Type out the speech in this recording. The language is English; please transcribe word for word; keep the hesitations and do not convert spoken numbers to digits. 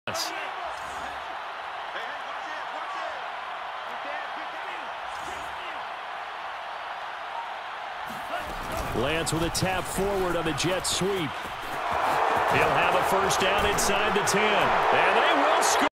Lance with a tap forward on the jet sweep. He'll have a first down inside the ten. And they will score.